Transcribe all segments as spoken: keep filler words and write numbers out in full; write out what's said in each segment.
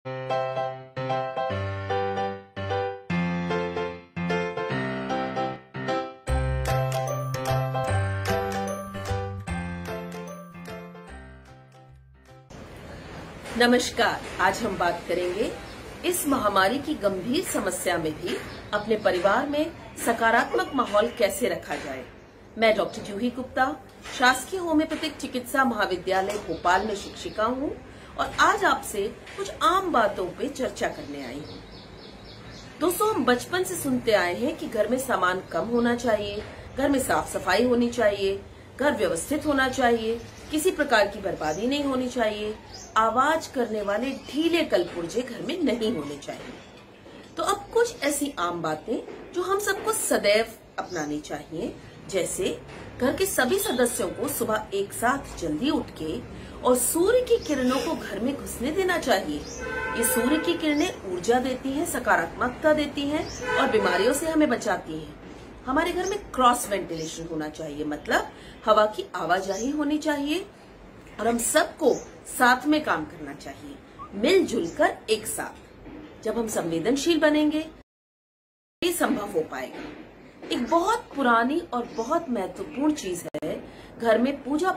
नमस्कार। आज हम बात करेंगे इस महामारी की गंभीर समस्या में भी अपने परिवार में सकारात्मक माहौल कैसे रखा जाए। मैं डॉक्टर जूही गुप्ता, शासकीय होम्योपैथिक चिकित्सा महाविद्यालय भोपाल में शिक्षिका हूँ और आज आपसे कुछ आम बातों पे चर्चा करने आई हूँ। दोस्तों, हम बचपन से सुनते आए हैं कि घर में सामान कम होना चाहिए, घर में साफ सफाई होनी चाहिए, घर व्यवस्थित होना चाहिए, किसी प्रकार की बर्बादी नहीं होनी चाहिए, आवाज करने वाले ढीले कलपुर्जे घर में नहीं होने चाहिए। तो अब कुछ ऐसी आम बातें जो हम सबको सदैव अपनानी चाहिए, जैसे घर के सभी सदस्यों को सुबह एक साथ जल्दी उठ के और सूर्य की किरणों को घर में घुसने देना चाहिए। ये सूर्य की किरणें ऊर्जा देती हैं, सकारात्मकता देती हैं और बीमारियों से हमें बचाती हैं। हमारे घर में क्रॉस वेंटिलेशन होना चाहिए, मतलब हवा की आवाजाही होनी चाहिए और हम सबको साथ में काम करना चाहिए, मिलजुल कर एक साथ। जब हम संवेदनशील बनेंगे ये संभव हो पाएगा। एक बहुत पुरानी और बहुत महत्वपूर्ण चीज है घर में पूजा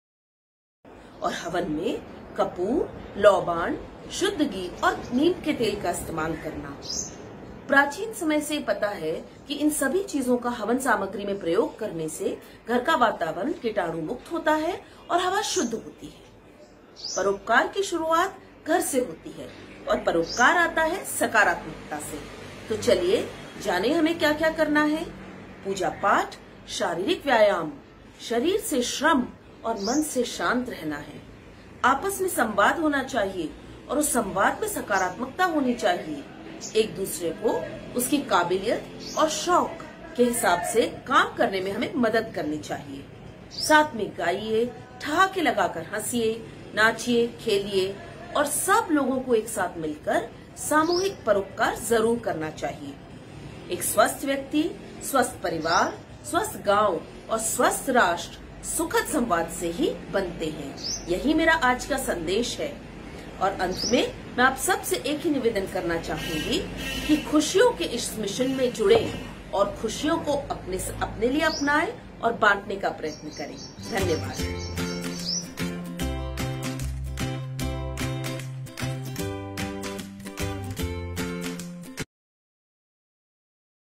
पाठ और हवन में कपूर, लौबान, शुद्ध घी और नीम के तेल का इस्तेमाल करना। प्राचीन समय से पता है कि इन सभी चीजों का हवन सामग्री में प्रयोग करने से घर का वातावरण कीटाणु मुक्त होता है और हवा शुद्ध होती है। परोपकार की शुरुआत घर से होती है और परोपकार आता है सकारात्मकता से। तो चलिए जाने हमें क्या क्या करना है। पूजा पाठ, शारीरिक व्यायाम, शरीर से श्रम और मन से शांत रहना है। आपस में संवाद होना चाहिए और उस संवाद में सकारात्मकता होनी चाहिए। एक दूसरे को उसकी काबिलियत और शौक के हिसाब से काम करने में हमें मदद करनी चाहिए। साथ में गाइए, ठहाके लगाकर हंसिए, नाचिए, खेलिए और सब लोगों को एक साथ मिलकर सामूहिक परोपकार जरूर करना चाहिए। एक स्वस्थ व्यक्ति, स्वस्थ परिवार, स्वस्थ गांव और स्वस्थ राष्ट्र सुखद संवाद से ही बनते हैं। यही मेरा आज का संदेश है। और अंत में मैं आप सबसे एक ही निवेदन करना चाहूंगी कि खुशियों के इस मिशन में जुड़े और खुशियों को अपने अपने लिए अपनाएं और बांटने का प्रयत्न करें। धन्यवाद।